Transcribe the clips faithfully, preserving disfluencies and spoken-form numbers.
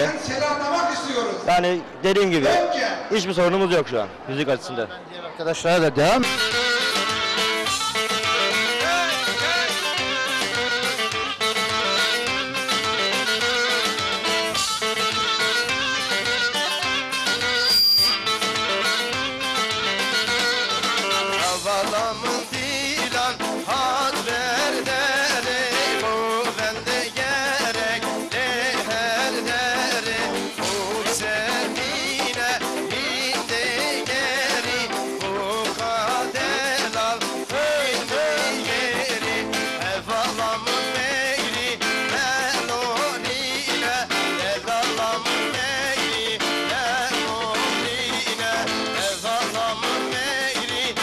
Selamlamak istiyoruz. Yani dediğim gibi hiçbir sorunumuz yok şu an müzik açısından. Diğer arkadaşlara da devam. Havalamız filan haber deri bu bende gerek değerleri bu sevgine gitti geri bu kader al öldü geri Havalamın meyri melonine Havalamın meyri melonine Havalamın meyri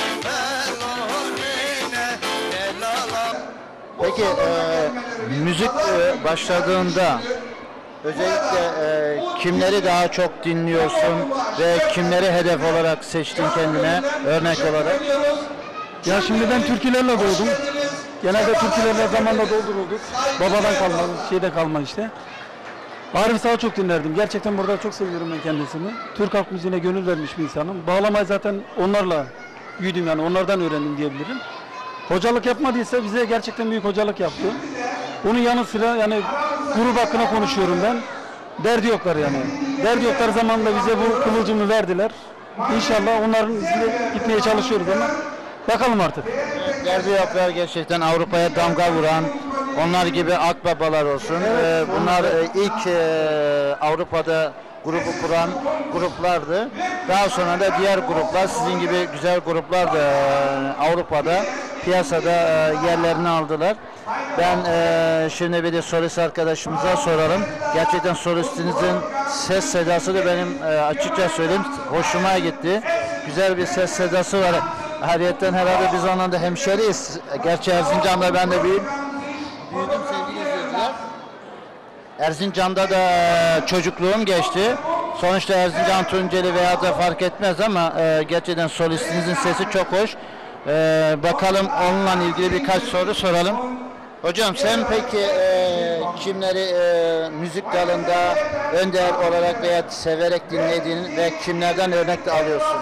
Peki e, müzik e, başladığında özellikle e, kimleri daha çok dinliyorsun ve kimleri hedef olarak seçtin kendine örnek olarak? Ya şimdi ben türkülerle doğdum. Genelde türkülerle zamanla doldurulduk. Babadan kalma, şeyde kalma işte. Arif Sağ'ı çok dinlerdim. Gerçekten burada çok seviyorum ben kendisini. Türk halk müziğine gönül vermiş bir insanım. Bağlamayı zaten onlarla büyüdüm, yani onlardan öğrendim diyebilirim. Hocalık yapmadıysa bize gerçekten büyük hocalık yaptı. Bunun yanı sıra yani grup hakkında konuşuyorum ben. Derdi yoklar yani. Derdi yoklar zamanında bize bu kıvılcımı verdiler. İnşallah onların izinde gitmeye çalışıyoruz ama bakalım artık. Derdi yoklar gerçekten Avrupa'ya damga vuran, onlar gibi akbabalar olsun. Evet, Ee, bunlar e, ilk e, Avrupa'da grubu kuran gruplardı. Daha sonra da diğer gruplar, sizin gibi güzel gruplar da e, Avrupa'da, piyasada e, yerlerini aldılar. Ben e, şimdi bir de solist arkadaşımıza soralım. Gerçekten solistinizin ses sedası da benim e, açıkça söyleyeyim hoşuma gitti. Güzel bir ses sedası var. Hariyetten herhalde biz onunla da hemşeriyiz. Gerçi Erzincan'da ben de büyüdüm. Büyüdüm sevgili izleyiciler. Erzincan'da da çocukluğum geçti. Sonuçta Erzincan, Tunceli veya da fark etmez ama e, gerçekten solistinizin sesi çok hoş. E, bakalım onunla ilgili birkaç soru soralım. Hocam sen peki e, kimleri e, müzik dalında önder olarak veya severek dinlediğin ve kimlerden örnek de alıyorsun?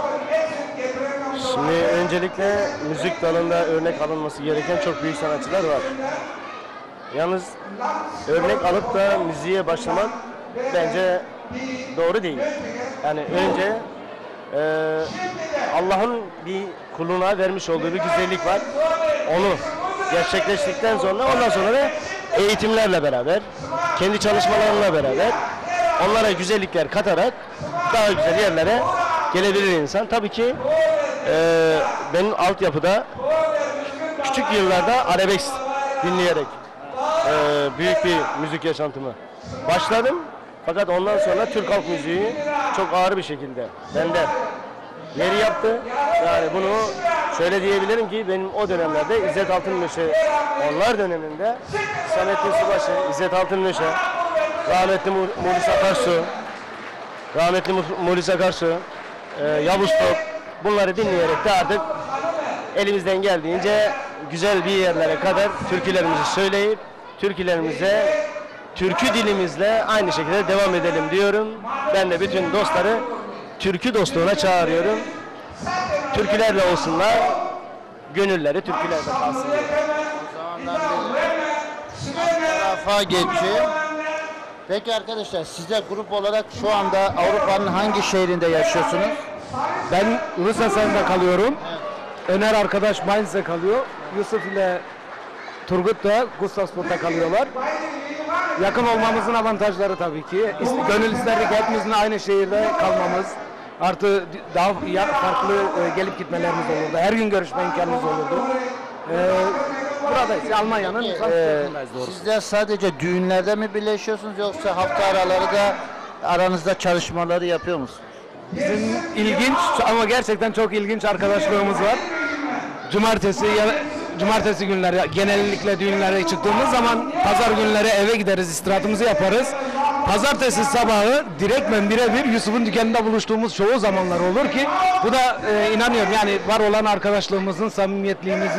Şimdi öncelikle müzik dalında örnek alınması gereken çok büyük sanatçılar var. Yalnız örnek alıp da müziğe başlamak bence doğru değil. Yani önce e, Allah'ın bir kuluna vermiş olduğu bir güzellik var. Onu gerçekleştikten sonra ondan sonra da eğitimlerle beraber, kendi çalışmalarıyla beraber onlara güzellikler katarak daha güzel yerlere gelebilir insan. Tabii ki e, benim altyapıda küçük yıllarda arabesk dinleyerek e, büyük bir müzik yaşantımı başladım. Fakat ondan sonra Türk halk müziği çok ağır bir şekilde bende yeri yaptı. Yani bunu şöyle diyebilirim ki benim o dönemlerde İzzet Altınmeşe, onlar döneminde Samettin Subaşı, İzzet Altınmeşe, rahmetli Mulis Akarsu, rahmetli Mulis Akarsu, e, Yavuz Top, bunları dinleyerek de artık elimizden geldiğince güzel bir yerlere kadar türkülerimizi söyleyip türkülerimize, türkü dilimizle aynı şekilde devam edelim diyorum. Ben de bütün dostları türkü dostluğuna çağırıyorum. Türkülerle olsunlar, gönülleri türkülerle kalsın diye. O zamandan bir tarafa geçeyim. Peki arkadaşlar, siz de grup olarak şu anda Avrupa'nın hangi şehrinde yaşıyorsunuz? Ben Rusasen'de kalıyorum. Öner arkadaş Mainz'de kalıyor. Yusuf ile Turgut da Gustavsburg'da kalıyorlar. Yakın olmamızın avantajları tabii ki. Gönül isterdik hepimizin aynı şehirde kalmamız. Artı daha farklı gelip gitmelerimiz olurdu. Her gün görüşme imkanımız olurdu. Ee, buradayız. Almanya'nın Ee, siz de sadece düğünlerde mi birleşiyorsunuz yoksa hafta araları da aranızda çalışmaları yapıyor musunuz? Bizim ilginç ama gerçekten çok ilginç arkadaşlığımız var. Cumartesi cumartesi günleri genellikle düğünlere çıktığımız zaman pazar günleri eve gideriz, istirahatımızı yaparız. Pazartesi sabahı direktmen birebir Yusuf'un dükkanında buluştuğumuz çoğu zamanlar olur ki bu da e, inanıyorum yani var olan arkadaşlığımızın, samimiyetliğimizin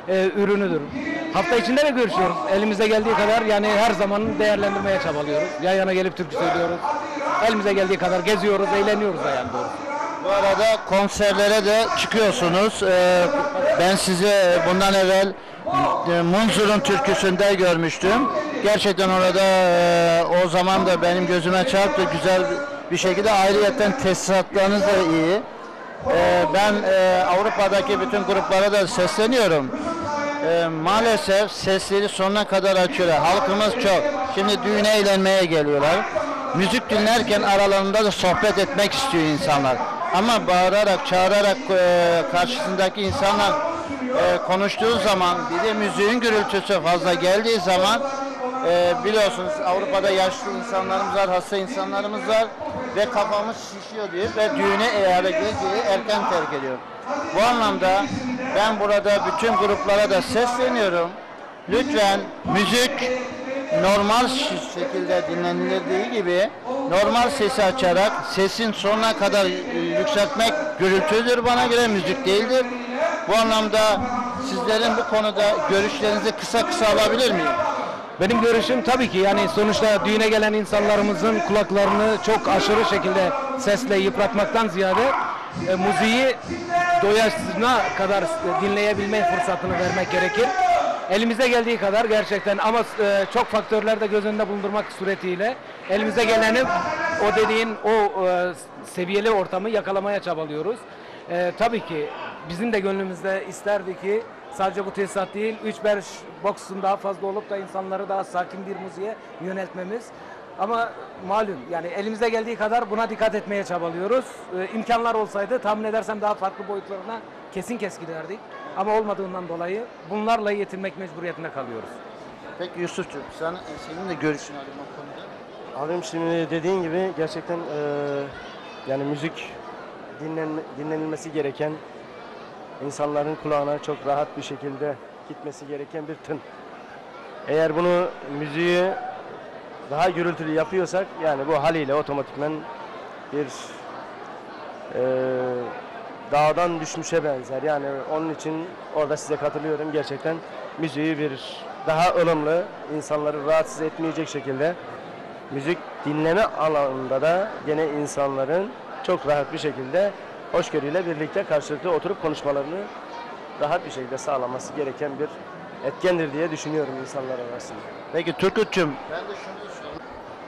e, ürünüdür. Hafta içinde de görüşüyoruz. Elimize geldiği kadar yani her zaman değerlendirmeye çabalıyoruz. Yan yana gelip türkü söylüyoruz. Elimize geldiği kadar geziyoruz, eğleniyoruz da yani doğrusu. Bu arada konserlere de çıkıyorsunuz. Ee, ben sizi bundan evvel e, Munzur'un türküsünde görmüştüm. Gerçekten orada e, o zaman da benim gözüme çarptı. Güzel bir şekilde ayrıyetten tesisatlarınız da iyi. Ee, ben e, Avrupa'daki bütün gruplara da sesleniyorum. Ee, maalesef sesleri sonuna kadar açıyorlar. Halkımız çok. Şimdi düğüne eğlenmeye geliyorlar. Müzik dinlerken aralarında da sohbet etmek istiyor insanlar. Ama bağırarak, çağırarak e, karşısındaki insanlar e, konuştuğu zaman, bir de müziğin gürültüsü fazla geldiği zaman e, biliyorsunuz Avrupa'da yaşlı insanlarımız var, hasta insanlarımız var ve kafamız şişiyor diyor ve düğüne eğer geceyi erken terk ediyor. Bu anlamda ben burada bütün gruplara da sesleniyorum. Lütfen müzik normal şekilde dinlenildiği gibi normal sesi açarak sesin sonuna kadar yükseltmek gürültüdür, bana göre müzik değildir. Bu anlamda sizlerin bu konuda görüşlerinizi kısa kısa alabilir miyim? Benim görüşüm tabii ki yani sonuçta düğüne gelen insanlarımızın kulaklarını çok aşırı şekilde sesle yıpratmaktan ziyade e, müziği doyasına kadar dinleyebilme fırsatını vermek gerekir. Elimize geldiği kadar gerçekten ama e, çok faktörler de göz önünde bulundurmak suretiyle elimize geleni o dediğin o e, seviyeli ortamı yakalamaya çabalıyoruz. E, tabii ki bizim de gönlümüzde isterdi ki sadece bu tesisat değil, üç beş boksun daha fazla olup da insanları daha sakin bir müziğe yöneltmemiz. Ama malum yani elimize geldiği kadar buna dikkat etmeye çabalıyoruz. Ee, imkanlar olsaydı tahmin edersem daha farklı boyutlarına kesin kes giderdik. Ama olmadığından dolayı bunlarla yetinmek mecburiyetinde kalıyoruz. Peki Yusuf'cum, sen, senin de görüşünü alayım o konuda. Abim şimdi dediğin gibi gerçekten eee, yani müzik dinlen, dinlenilmesi gereken, insanların kulağına çok rahat bir şekilde gitmesi gereken bir tın. Eğer bunu müziği daha gürültülü yapıyorsak yani bu haliyle otomatikmen bir eee, dağdan düşmüşe benzer. Yani onun için orada size katılıyorum. Gerçekten müziği bir daha ılımlı, insanları rahatsız etmeyecek şekilde müzik dinleme alanında da gene insanların çok rahat bir şekilde hoşgörüyle birlikte karşılıklı oturup konuşmalarını rahat bir şekilde sağlaması gereken bir etkendir diye düşünüyorum insanlar arasında. Peki Turgut'cum, ben de şunu düşünüyorum.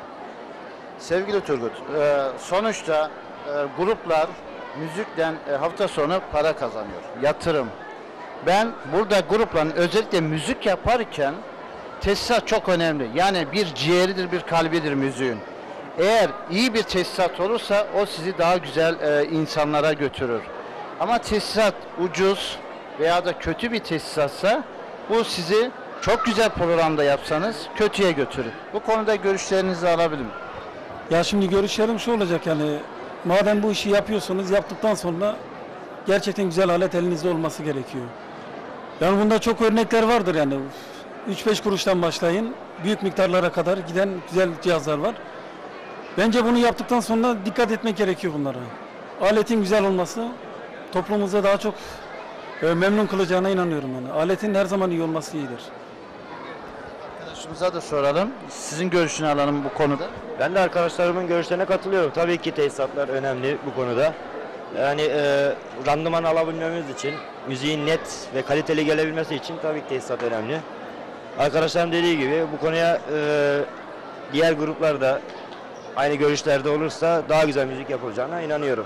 Sevgili Turgut, e, sonuçta e, gruplar müzikten e, hafta sonu para kazanıyor. Yatırım. Ben burada grupların özellikle müzik yaparken tesisat çok önemli. Yani bir ciğeridir, bir kalbidir müziğin. Eğer iyi bir tesisat olursa o sizi daha güzel e, insanlara götürür. Ama tesisat ucuz veya da kötü bir tesisatsa bu sizi çok güzel programda yapsanız kötüye götürür. Bu konuda görüşlerinizi alabilirim. Ya şimdi görüşlerim şu olacak yani madem bu işi yapıyorsunuz yaptıktan sonra gerçekten güzel alet elinizde olması gerekiyor. Yani bunda çok örnekler vardır yani. üç beş kuruştan başlayın büyük miktarlara kadar giden güzel cihazlar var. Bence bunu yaptıktan sonra dikkat etmek gerekiyor bunlara. Aletin güzel olması toplumumuza daha çok e, memnun kılacağına inanıyorum yani. Aletin her zaman iyi olması iyidir. Arkadaşımıza da soralım. Sizin görüşünü alalım bu konuda. Ben de arkadaşlarımın görüşlerine katılıyorum. Tabii ki tesisatlar önemli bu konuda. Yani e, randıman alabilmemiz için, müziğin net ve kaliteli gelebilmesi için tabii ki tesisat önemli. Arkadaşlarım dediği gibi bu konuya e, diğer gruplar da aynı görüşlerde olursa daha güzel müzik yapılacağına inanıyorum.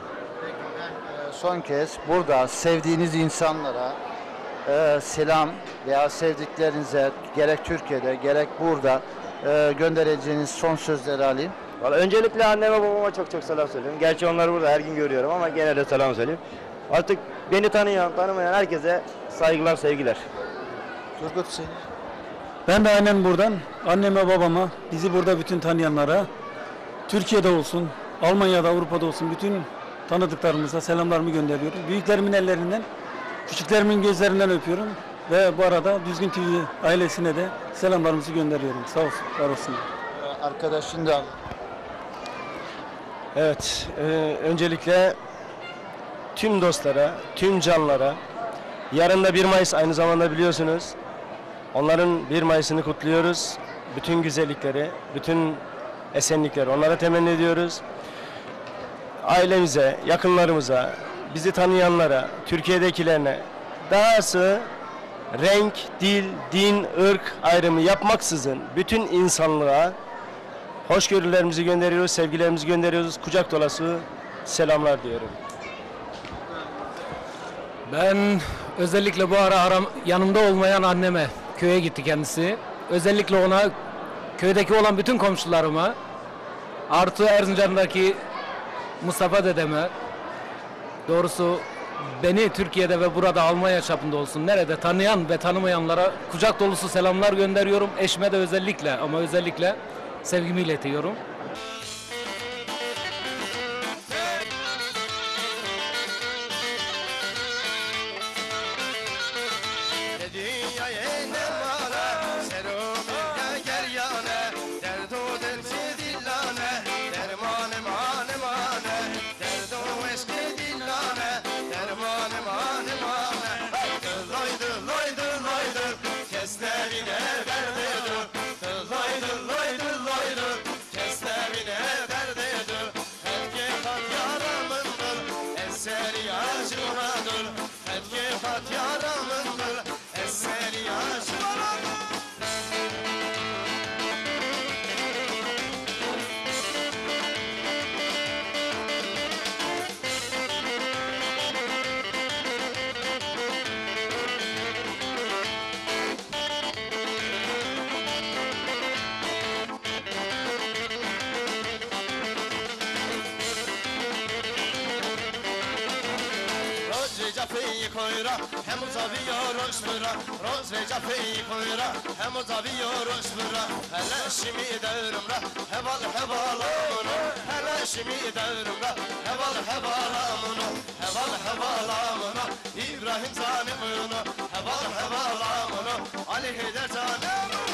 Son kez burada sevdiğiniz insanlara e, selam veya sevdiklerinize gerek Türkiye'de gerek burada e, göndereceğiniz son sözleri alayım. Vallahi öncelikle anneme babama çok çok selam söylüyorum. Gerçi onları burada her gün görüyorum ama gene de selam söyleyeyim. Artık beni tanıyan, tanımayan herkese saygılar, sevgiler. Turgut seni. Ben de aynen buradan anneme babama, bizi burada bütün tanıyanlara, Türkiye'de olsun, Almanya'da, Avrupa'da olsun bütün tanıdıklarımıza selamlarımı gönderiyorum. Büyüklerimin ellerinden, küçüklerimin gözlerinden öpüyorum. Ve bu arada Düzgün T V ailesine de selamlarımızı gönderiyorum. Sağ olsun, var olsunlar. Arkadaşın da Evet, e, öncelikle tüm dostlara, tüm canlara Yarın da bir Mayıs aynı zamanda biliyorsunuz. Onların bir Mayıs'ını kutluyoruz. Bütün güzellikleri, bütün esenlikleri onlara temenni ediyoruz. Ailemize, yakınlarımıza, bizi tanıyanlara, Türkiye'dekilerine, dahası renk, dil, din, ırk ayrımı yapmaksızın bütün insanlığa hoşgörülerimizi gönderiyoruz, sevgilerimizi gönderiyoruz. Kucak dolusu selamlar diyorum. Ben özellikle bu ara aram, yanımda olmayan anneme, köye gitti kendisi. Özellikle ona, köydeki olan bütün komşularıma, artı Erzincan'daki Mustafa dedeme, doğrusu beni Türkiye'de ve burada Almanya çapında olsun, nerede tanıyan ve tanımayanlara kucak dolusu selamlar gönderiyorum. Eşime de özellikle ama özellikle sevgimi iletiyorum. Hem uzaviyor uçmura, roz ve cafeyi koyra. Hem uzaviyor uçmura, hele şimi devrumra. Heval hevalamunu, hele şimi devrumra. Heval hevalamunu, heval hevalamunu. İbrahim zanimunu, heval hevalamunu. Ali Heyder zanimunu.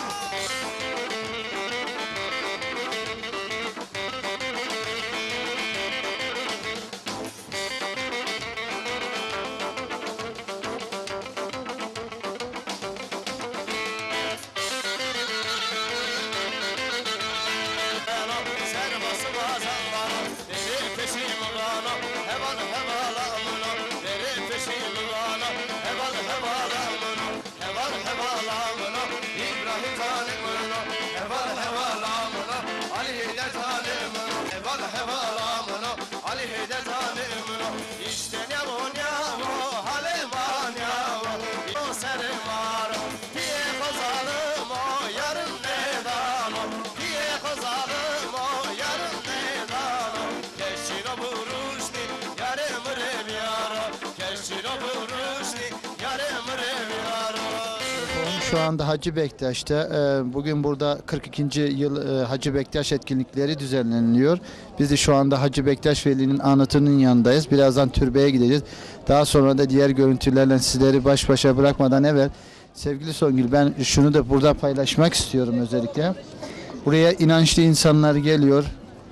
Şu anda Hacı Bektaş'ta, bugün burada kırk ikinci yıl Hacı Bektaş etkinlikleri düzenleniliyor. Biz de şu anda Hacı Bektaş Veli'nin anıtının yanındayız. Birazdan türbeye gideceğiz. Daha sonra da diğer görüntülerle sizleri baş başa bırakmadan evvel, sevgili Songül, ben şunu da burada paylaşmak istiyorum özellikle. Buraya inançlı insanlar geliyor.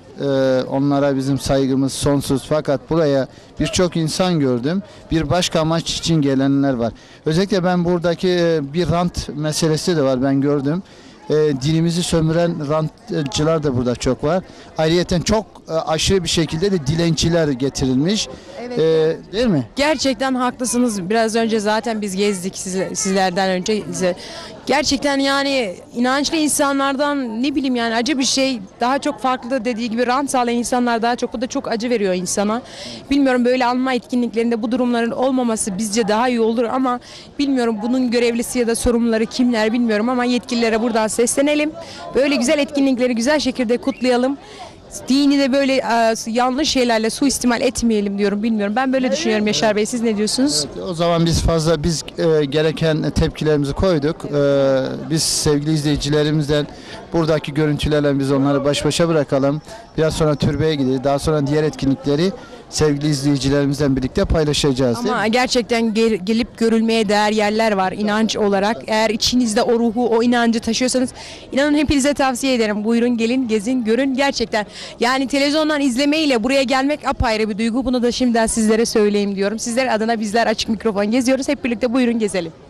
Onlara bizim saygımız sonsuz, fakat buraya birçok insan gördüm. Bir başka amaç için gelenler var. Özellikle ben buradaki bir rant meselesi de var, ben gördüm. Dinimizi sömüren rantçılar da burada çok var. Ayrıyeten çok aşırı bir şekilde de dilenciler getirilmiş. Evet. Ee, değil mi? Gerçekten haklısınız. Biraz önce zaten biz gezdik sizle, sizlerden önce. Gerçekten yani inançlı insanlardan, ne bileyim yani, acı bir şey. Daha çok farklı, dediği gibi rant sağlayan insanlar daha çok. Bu da çok acı veriyor insana. Bilmiyorum, böyle alma etkinliklerinde bu durumların olmaması bizce daha iyi olur ama bilmiyorum bunun görevlisi ya da sorumluları kimler bilmiyorum ama yetkililere buradan seslenelim. Böyle güzel etkinlikleri güzel şekilde kutlayalım. Dini de böyle e, yanlış şeylerle suistimal etmeyelim diyorum, bilmiyorum. Ben böyle düşünüyorum Yaşar Bey, siz ne diyorsunuz? Evet, o zaman biz fazla biz e, gereken tepkilerimizi koyduk. E, biz sevgili izleyicilerimizden buradaki görüntülerle biz onları baş başa bırakalım. Biraz sonra türbeye gideceğiz. Daha sonra diğer etkinlikleri sevgili izleyicilerimizle birlikte paylaşacağız. değil Ama mi? gerçekten gel- gelip görülmeye değer yerler var inanç olarak. Eğer içinizde o ruhu, o inancı taşıyorsanız inanın hepinize tavsiye ederim. Buyurun gelin, gezin, görün gerçekten. Yani televizyondan izlemeyle buraya gelmek apayrı bir duygu. Bunu da şimdiden sizlere söyleyeyim diyorum. Sizler adına bizler Açık Mikrofon geziyoruz. Hep birlikte buyurun gezelim.